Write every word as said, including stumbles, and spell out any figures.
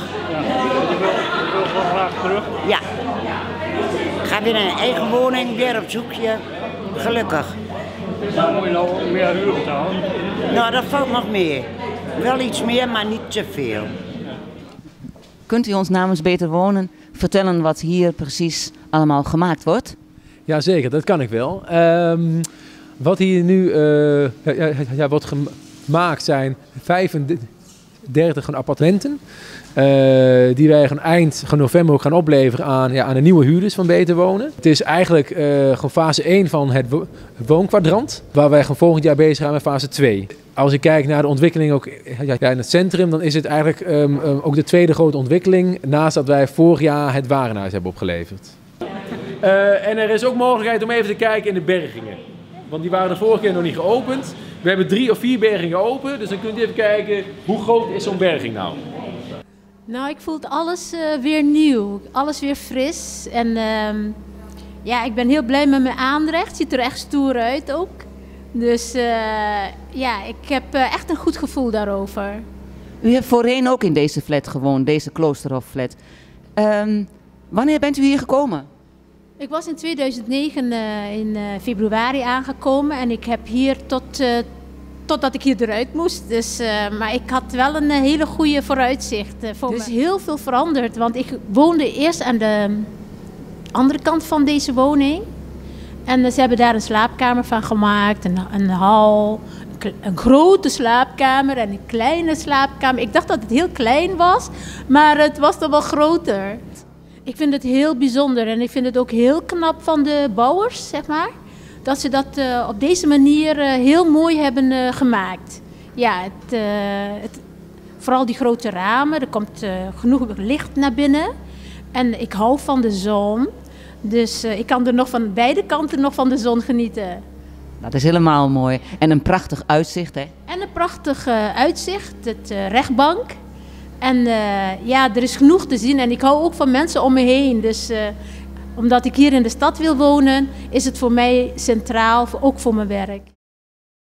Ja, je wil, je wil gewoon graag terug. Ja. Ik ga weer naar een eigen woning, weer op zoekje. Gelukkig. Dan moet je nou meer huur betalen. Nou, dat valt nog mee. Wel iets meer, maar niet te veel. Kunt u ons namens Beter Wonen vertellen wat hier precies allemaal gemaakt wordt? Jazeker, dat kan ik wel. Um, wat hier nu uh, ja, ja, ja, wordt gemaakt zijn vijfendertig appartementen. Uh, die wij gaan eind november ook gaan opleveren aan, ja, aan de nieuwe huurders van Beter Wonen. Het is eigenlijk uh, gewoon fase één van het wo woonkwadrant, waar wij gewoon volgend jaar bezig gaan met fase twee. Als ik kijk naar de ontwikkeling ook ja, in het centrum, dan is het eigenlijk um, um, ook de tweede grote ontwikkeling, naast dat wij vorig jaar het warenhuis hebben opgeleverd. Uh, en er is ook mogelijkheid om even te kijken in de bergingen. Want die waren de vorige keer nog niet geopend. We hebben drie of vier bergingen open, dus dan kunt u even kijken hoe groot is zo'n berging nou. Nou, ik voel alles uh, weer nieuw, alles weer fris. En uh, ja, ik ben heel blij met mijn aanrecht. Het ziet er echt stoer uit ook. Dus uh, ja, ik heb uh, echt een goed gevoel daarover. U hebt voorheen ook in deze flat gewoond, deze Kloosterhof-flat. Um, wanneer bent u hier gekomen? Ik was in tweeduizend negen uh, in uh, februari aangekomen en ik heb hier tot... Uh, Totdat ik hier eruit moest. Dus, uh, maar ik had wel een uh, hele goede vooruitzicht. Uh, voor er is heel veel veranderd. Want ik woonde eerst aan de andere kant van deze woning. En uh, ze hebben daar een slaapkamer van gemaakt. Een, een hal. Een, een grote slaapkamer en een kleine slaapkamer. Ik dacht dat het heel klein was. Maar het was toch wel groter. Ik vind het heel bijzonder. En ik vind het ook heel knap van de bouwers, zeg maar. Dat ze dat uh, op deze manier uh, heel mooi hebben uh, gemaakt. Ja, het, uh, het, vooral die grote ramen, er komt uh, genoeg licht naar binnen. En ik hou van de zon, dus uh, ik kan er nog van beide kanten nog van de zon genieten. Dat is helemaal mooi. En een prachtig uitzicht, hè? En een prachtig uh, uitzicht, het uh, rechtbank. En uh, ja, er is genoeg te zien en ik hou ook van mensen om me heen, dus... Uh, Omdat ik hier in de stad wil wonen, is het voor mij centraal, ook voor mijn werk.